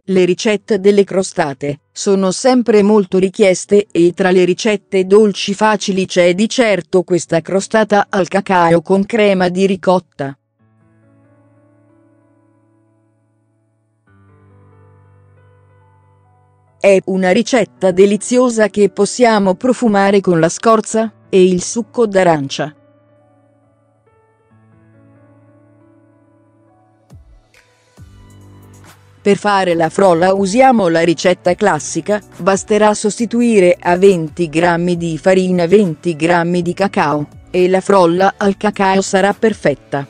Le ricette delle crostate sono sempre molto richieste e tra le ricette dolci facili c'è di certo questa crostata al cacao con crema di ricotta. È una ricetta deliziosa che possiamo profumare con la scorza e il succo d'arancia. Per fare la frolla usiamo la ricetta classica, basterà sostituire a 20 g di farina 20 g di cacao, e la frolla al cacao sarà perfetta.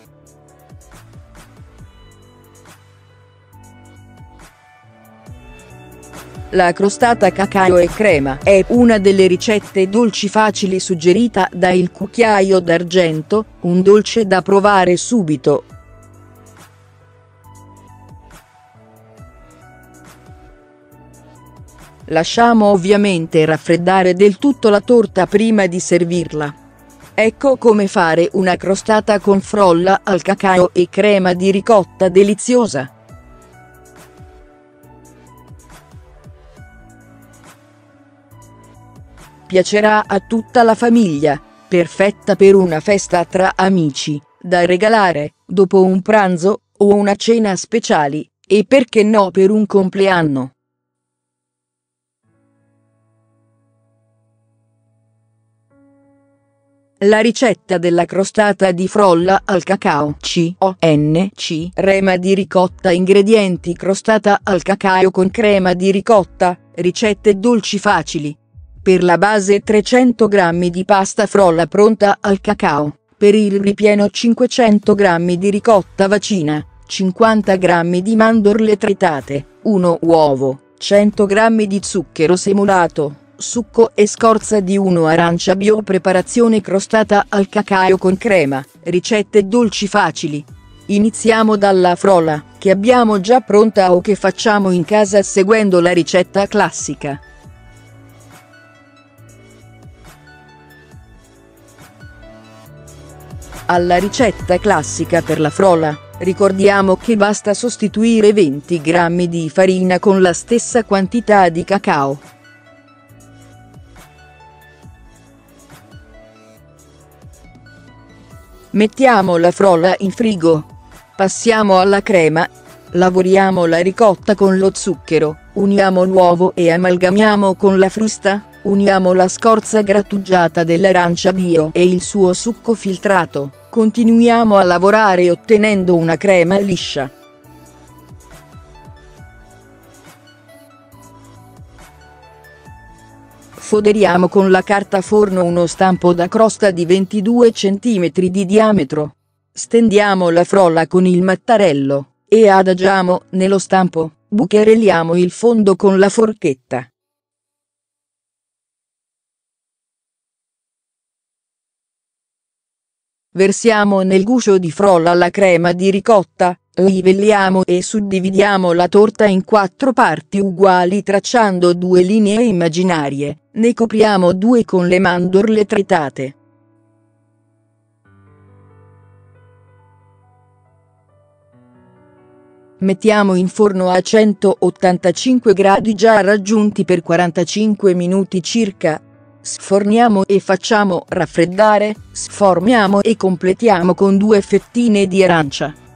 La crostata cacao e crema è una delle ricette dolci facili suggerita da Il Cucchiaio d'Argento, un dolce da provare subito. Lasciamo ovviamente raffreddare del tutto la torta prima di servirla. Ecco come fare una crostata con frolla al cacao e crema di ricotta deliziosa. Piacerà a tutta la famiglia, perfetta per una festa tra amici, da regalare dopo un pranzo o una cena speciali, e perché no per un compleanno. La ricetta della crostata di frolla al cacao crema di ricotta. Ingredienti: crostata al cacao con crema di ricotta, ricette dolci facili. Per la base 300 g di pasta frolla pronta al cacao, per il ripieno 500 g di ricotta vicina, 50 g di mandorle tritate, 1 uovo, 100 g di zucchero semolato, succo e scorza di 1 arancia bio. Preparazione crostata al cacao con crema, ricette dolci facili. Iniziamo dalla frolla, che abbiamo già pronta o che facciamo in casa seguendo la ricetta classica. Alla ricetta classica per la frolla, ricordiamo che basta sostituire 20 g di farina con la stessa quantità di cacao. Mettiamo la frolla in frigo. Passiamo alla crema. Lavoriamo la ricotta con lo zucchero, uniamo l'uovo e amalgamiamo con la frusta, uniamo la scorza grattugiata dell'arancia bio e il suo succo filtrato, continuiamo a lavorare ottenendo una crema liscia. Foderiamo con la carta forno uno stampo da crosta di 22 cm di diametro. Stendiamo la frolla con il mattarello e adagiamo nello stampo, bucherelliamo il fondo con la forchetta. Versiamo nel guscio di frolla la crema di ricotta, livelliamo e suddividiamo la torta in 4 parti uguali tracciando 2 linee immaginarie, ne copriamo 2 con le mandorle tritate. Mettiamo in forno a 185 gradi già raggiunti per 45 minuti circa. Sforniamo e facciamo raffreddare, sformiamo e completiamo con 2 fettine di arancia.